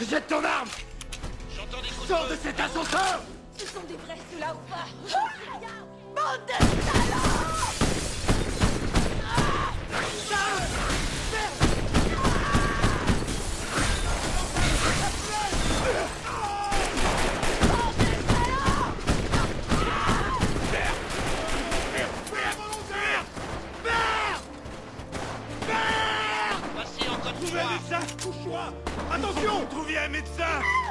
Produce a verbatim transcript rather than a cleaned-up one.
Jette ton arme! J'entends des coups de Sors feu. de cet ascenseur! Ce sont des vrais ceux-là ou pas? Bande de salauds! Passez en code Trouvez un froid. médecin! Couche-toi! Attention! Trouviez un médecin!